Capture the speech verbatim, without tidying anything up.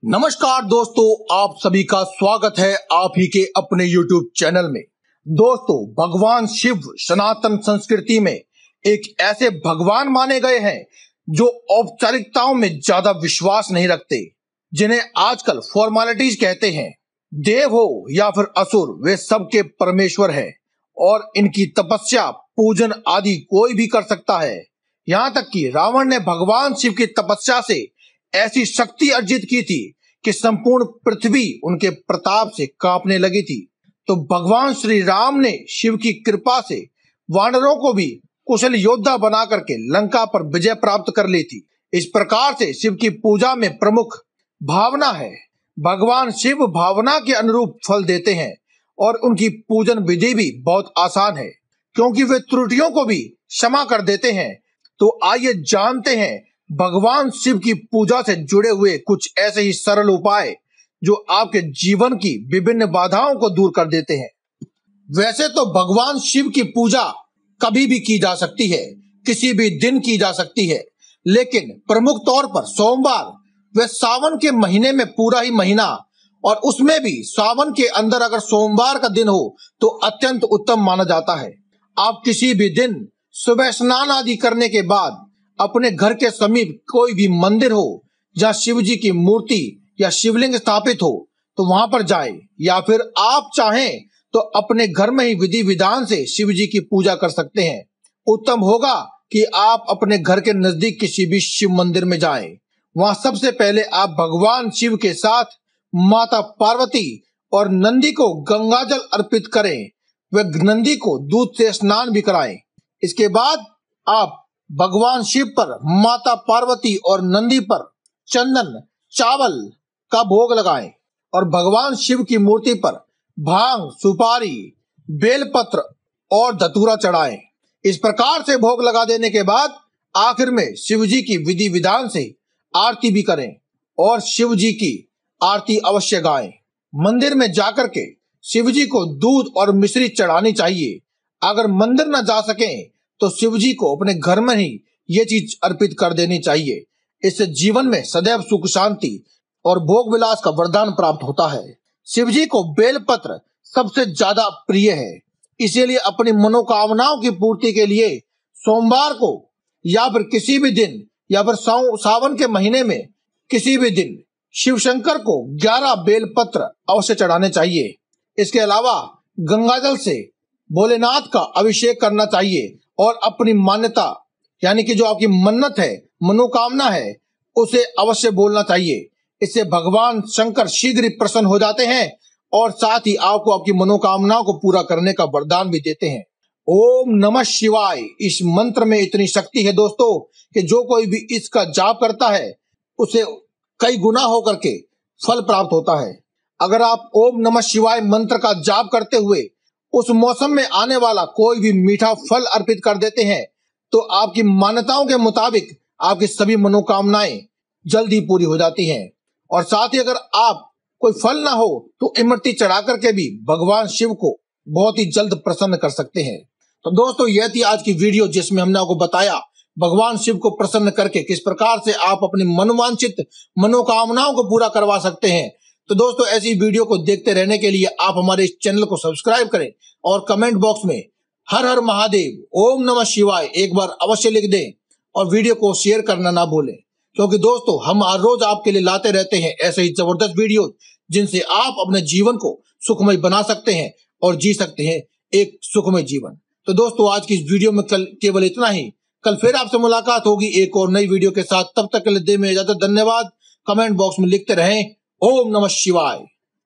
नमस्कार दोस्तों, आप सभी का स्वागत है आप ही के अपने YouTube चैनल में। दोस्तों, भगवान शिव सनातन संस्कृति में एक ऐसे भगवान माने गए हैं जो औपचारिकताओं में ज्यादा विश्वास नहीं रखते, जिन्हें आजकल फॉर्मेलिटीज कहते हैं। देव हो या फिर असुर, वे सबके परमेश्वर हैं और इनकी तपस्या पूजन आदि कोई भी कर सकता है। यहाँ तक कि रावण ने भगवान शिव की तपस्या से ऐसी शक्ति अर्जित की थी कि संपूर्ण पृथ्वी उनके प्रताप से कांपने लगी थी। तो भगवान श्री राम ने शिव की कृपा से वानरों को भी कुशल योद्धा बना करके लंका पर विजय प्राप्त कर ली थी। इस प्रकार से शिव की पूजा में प्रमुख भावना है। भगवान शिव भावना के अनुरूप फल देते हैं और उनकी पूजन विधि भी बहुत आसान है, क्योंकि वे त्रुटियों को भी क्षमा कर देते हैं। तो आइए जानते हैं भगवान शिव की पूजा से जुड़े हुए कुछ ऐसे ही सरल उपाय जो आपके जीवन की विभिन्न बाधाओं को दूर कर देते हैं। वैसे तो भगवान शिव की पूजा कभी भी की जा सकती है, किसी भी दिन की जा सकती है, लेकिन प्रमुख तौर पर सोमवार व सावन के महीने में पूरा ही महीना, और उसमें भी सावन के अंदर अगर सोमवार का दिन हो तो अत्यंत उत्तम माना जाता है। आप किसी भी दिन सुबह स्नान आदि करने के बाद अपने घर के समीप कोई भी मंदिर हो जहाँ शिव जी की मूर्ति या शिवलिंग स्थापित हो तो वहां पर जाएं, या फिर आप चाहें तो अपने घर में ही विधि विधान से शिव जी की पूजा कर सकते हैं। उत्तम होगा कि आप अपने घर के नजदीक किसी भी शिव मंदिर में जाएं। वहां सबसे पहले आप भगवान शिव के साथ माता पार्वती और नंदी को गंगाजल अर्पित करें व नंदी को दूध से स्नान भी कराएं। इसके बाद आप भगवान शिव पर, माता पार्वती और नंदी पर चंदन चावल का भोग लगाएं और भगवान शिव की मूर्ति पर भांग, सुपारी, बेलपत्र और धतूरा चढ़ाएं। इस प्रकार से भोग लगा देने के बाद आखिर में शिव जी की विधि विधान से आरती भी करें और शिव जी की आरती अवश्य गाएं। मंदिर में जाकर के शिव जी को दूध और मिश्री चढ़ानी चाहिए। अगर मंदिर न जा सकें तो शिव जी को अपने घर में ही ये चीज अर्पित कर देनी चाहिए। इससे जीवन में सदैव सुख शांति और भोग विलास का वरदान प्राप्त होता है। शिव जी को बेलपत्र सबसे ज्यादा प्रिय है, इसीलिए अपनी मनोकामनाओं की पूर्ति के लिए सोमवार को या फिर किसी भी दिन या फिर सावन के महीने में किसी भी दिन शिव शंकर को ग्यारह बेलपत्र अवश्य चढ़ाने चाहिए। इसके अलावा गंगाजल से भोलेनाथ का अभिषेक करना चाहिए और अपनी मान्यता यानी कि जो आपकी मन्नत है, मनोकामना है, उसे अवश्य बोलना चाहिए। इससे भगवान शंकर शीघ्र ही प्रसन्न हो जाते हैं और साथ ही आपको आपकी मनोकामनाओं को पूरा करने का वरदान भी देते हैं। ओम नमः शिवाय, इस मंत्र में इतनी शक्ति है दोस्तों कि जो कोई भी इसका जाप करता है उसे कई गुना होकर के फल प्राप्त होता है। अगर आप ओम नमः शिवाय मंत्र का जाप करते हुए उस मौसम में आने वाला कोई भी मीठा फल अर्पित कर देते हैं तो आपकी मान्यताओं के मुताबिक आपकी सभी मनोकामनाएं जल्दी पूरी हो जाती हैं। और साथ ही अगर आप कोई फल ना हो तो इमरती चढ़ा करके भी भगवान शिव को बहुत ही जल्द प्रसन्न कर सकते हैं। तो दोस्तों, यह थी आज की वीडियो जिसमें हमने आपको बताया भगवान शिव को प्रसन्न करके किस प्रकार से आप अपनी मनोवांछित मनोकामनाओं को पूरा करवा सकते हैं। तो दोस्तों, ऐसी वीडियो को देखते रहने के लिए आप हमारे इस चैनल को सब्सक्राइब करें और कमेंट बॉक्स में हर हर महादेव, ओम नमः शिवाय एक बार अवश्य लिख दें और वीडियो को शेयर करना ना भूलें, क्योंकि दोस्तों हम हर रोज आपके लिए लाते रहते हैं ऐसे ही जबरदस्त वीडियो जिनसे आप अपने जीवन को सुखमय बना सकते हैं और जी सकते हैं एक सुखमय जीवन। तो दोस्तों, आज की इस वीडियो में कल केवल इतना ही। कल फिर आपसे मुलाकात होगी एक और नई वीडियो के साथ। तब तक के लिए दे में इजाजत। धन्यवाद। कमेंट बॉक्स में लिखते रहें ओम नमः शिवाय।